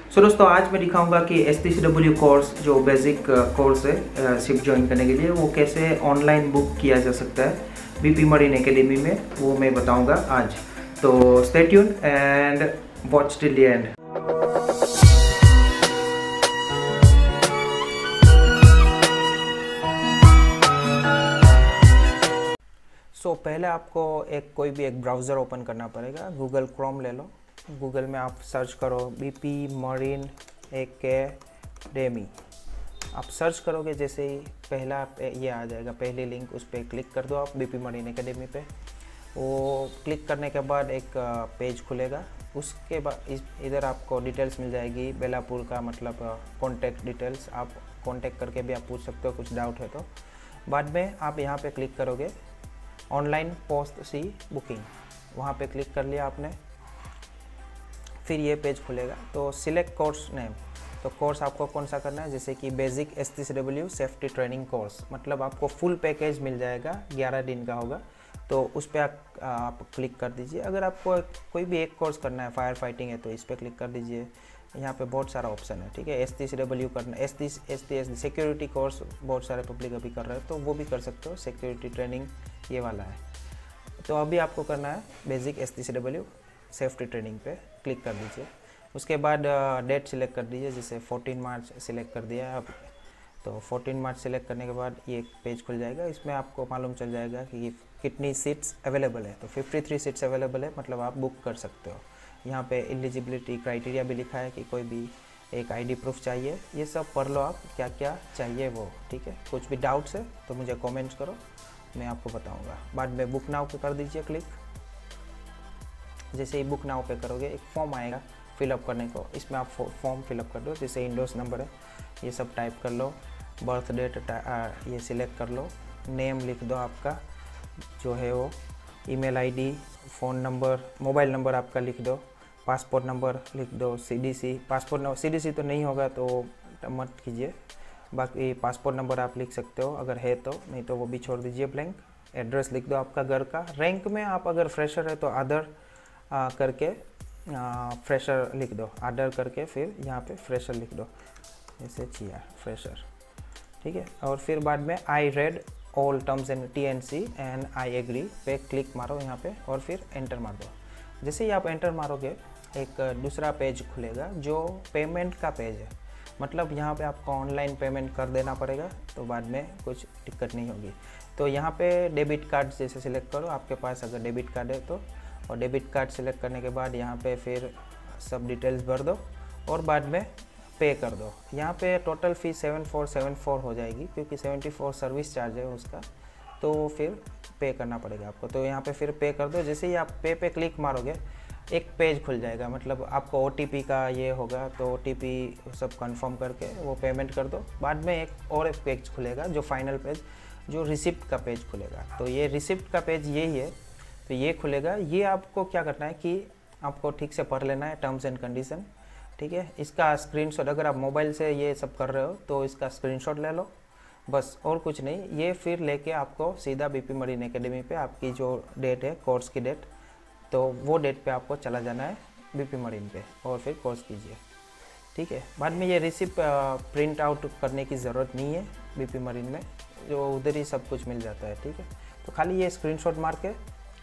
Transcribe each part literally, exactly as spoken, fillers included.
सो so, दोस्तों आज मैं दिखाऊंगा कि S T C W course जो बेसिक कोर्स है शिप ज्वाइन करने के लिए वो कैसे ऑनलाइन बुक किया जा सकता है बीपी मरीन एकेडमी में, वो मैं बताऊंगा आज। तो stay tune and watch till the end. So so, पहले आपको एक कोई भी एक ब्राउज़र ओपन करना पड़ेगा। गूगल क्रोम ले लो, गूगल में आप सर्च करो बीपी मरीन एकेडमी। आप सर्च करोगे जैसे ही पहला ये आ जाएगा, पहली लिंक, उस पर क्लिक कर दो आप बीपी मरीन एकेडमी पे। वो क्लिक करने के बाद एक पेज खुलेगा। उसके बाद इधर आपको डिटेल्स मिल जाएगी बेलापुर का, मतलब कॉन्टैक्ट डिटेल्स। आप कॉन्टैक्ट करके भी आप पूछ सकते हो कुछ डाउट है तो। बाद में आप यहाँ पे क्लिक करोगे ऑनलाइन पोस्ट सी बुकिंग, वहाँ पे क्लिक कर लिया आपने। फिर ये पेज खुलेगा तो सिलेक्ट कोर्स नेम। तो कोर्स आपको कौन सा करना है, जैसे कि basic S T C W safety training course, मतलब आपको फुल पैकेज मिल जाएगा, ग्यारह दिन का होगा। तो उस पर आप, आप क्लिक कर दीजिए। अगर आपको कोई भी एक कोर्स करना है, फायर फाइटिंग है तो इस पर क्लिक कर दीजिए। यहाँ पे बहुत सारा ऑप्शन है, ठीक है। एस टी सी डब्ल्यू करना, S T S T S security course बहुत सारे पब्लिक अभी कर रहे हैं तो वो भी कर सकते हो। सिक्योरिटी ट्रेनिंग ये वाला है। तो अभी आपको करना है basic S T C W safety training पे क्लिक कर दीजिए। उसके बाद डेट सिलेक्ट कर दीजिए, जैसे चौदह मार्च सिलेक्ट कर दिया है अब। तो चौदह मार्च सिलेक्ट करने के बाद ये पेज खुल जाएगा। इसमें आपको मालूम चल जाएगा कि कितनी सीट्स अवेलेबल है। तो तिरेपन सीट्स अवेलेबल है, मतलब आप बुक कर सकते हो। यहाँ पे एलिजिबिलिटी क्राइटेरिया भी लिखा है कि कोई भी एक आईडी प्रूफ चाहिए। ये सब पढ़ लो आप, क्या क्या चाहिए वो, ठीक है। कुछ भी डाउट्स है तो मुझे कमेंट्स करो, मैं आपको बताऊंगा। बाद में बुक नाउ पे कर दीजिए क्लिक। जैसे ही बुक नाउ पे करोगे एक फॉर्म आएगा फिलअप करने को, इसमें आप फॉर्म फिलअप कर दो। जैसे इंडोस नंबर है ये सब टाइप कर लो, बर्थ डेट ये सिलेक्ट कर लो, नेम लिख दो आपका जो है वो, email ID, phone number, mobile number आपका लिख दो, पासपोर्ट नंबर लिख दो, सीडीसी, पासपोर्ट नंबर सीडीसी तो नहीं होगा तो मत कीजिए। बाकी पासपोर्ट नंबर आप लिख सकते हो अगर है तो, नहीं तो वो भी छोड़ दीजिए ब्लैंक। एड्रेस लिख दो आपका घर का। रैंक में आप अगर फ्रेशर है तो आदर आ, करके आ, फ्रेशर लिख दो, आदर करके फिर यहाँ पे फ्रेशर लिख दो, जैसे चिया फ्रेशर, ठीक है। और फिर बाद में I read all terms and T N C and I agree पे क्लिक मारो यहाँ पे और फिर एंटर मार दो। जैसे ही आप एंटर मारोगे एक दूसरा पेज खुलेगा जो पेमेंट का पेज है, मतलब यहाँ पे आपको ऑनलाइन पेमेंट कर देना पड़ेगा, तो बाद में कुछ दिक्कत नहीं होगी। तो यहाँ पे डेबिट कार्ड जैसे सिलेक्ट करो, आपके पास अगर डेबिट कार्ड है तो, और डेबिट कार्ड सिलेक्ट करने के बाद यहाँ पे फिर सब डिटेल्स भर दो और बाद में पे कर दो। यहाँ पे total fee seven four seven four हो जाएगी क्योंकि सेवेंटी फोर सर्विस चार्ज है उसका, तो फिर पे करना पड़ेगा आपको। तो यहाँ पे फिर पे कर दो। जैसे ही आप पे पे क्लिक मारोगे एक पेज खुल जाएगा, मतलब आपको ओ टी पी का ये होगा, तो ओ टी पी सब कंफर्म करके वो पेमेंट कर दो। बाद में एक और एक पेज खुलेगा जो फाइनल पेज, जो रिसिप्ट का पेज खुलेगा। तो ये रिसिप्ट का पेज यही है, तो ये खुलेगा। ये आपको क्या करना है कि आपको ठीक से पढ़ लेना है टर्म्स एंड कंडीशन, ठीक है। इसका स्क्रीनशॉट, अगर आप मोबाइल से ये सब कर रहे हो तो इसका स्क्रीनशॉट ले लो बस, और कुछ नहीं। ये फिर लेके आपको सीधा बीपी मरीन एकेडमी पे आपकी जो डेट है कोर्स की डेट, तो वो डेट पे आपको चला जाना है बीपी मरीन पे और फिर कोर्स कीजिए, ठीक है। बाद में ये रिसिप्ट प्रिंट आउट करने की ज़रूरत नहीं है बीपी मरीन में, जो उधर ही सब कुछ मिल जाता है, ठीक है। तो खाली ये स्क्रीनशॉट मार के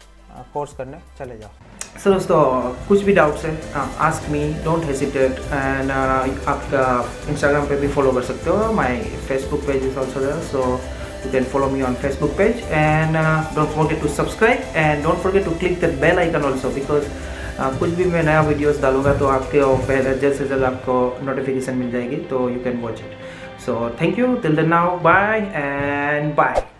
कोर्स करने चले जाओ। सो so, दोस्तों कुछ भी डाउट्स है ask me, don't hesitate. And आपका इंस्टाग्राम पे भी फॉलो कर सकते हो, my Facebook page is also there, so you can follow me on Facebook page, and uh, don't forget to subscribe and don't forget to click that bell icon also, because uh, कुछ भी मैं नया videos डालूंगा तो आपके पहले जल्द से जल्द आपको नोटिफिकेशन मिल जाएगी, तो you can watch it. So thank you till then, now bye and bye.